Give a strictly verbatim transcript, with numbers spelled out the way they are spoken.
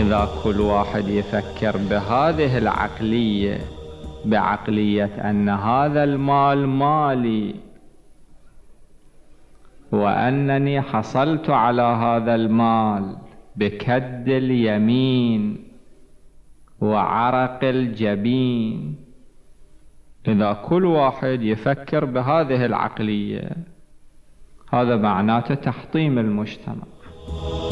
إذا كل واحد يفكر بهذه العقلية، بعقلية أن هذا المال مالي، وأنني حصلت على هذا المال بكد اليمين وعرق الجبين، إذا كل واحد يفكر بهذه العقلية، هذا معناته تحطيم المجتمع.